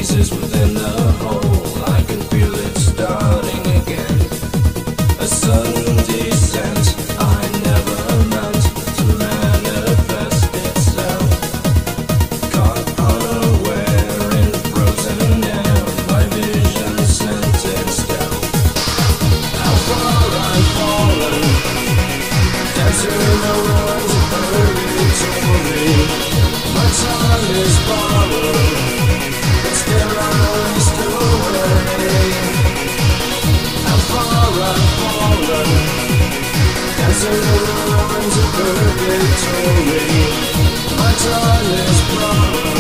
pieces within the whole. I can feel it starting again. A sudden descent I never meant to manifest itself. Caught unaware in frozen air, my vision scented stealth. How far I've fallen, dancing in the ruins of purgatory. My time is borrowed, but still I'm released away. How far I've fallen, dancing in the ruins of purgatory. My time is borrowed.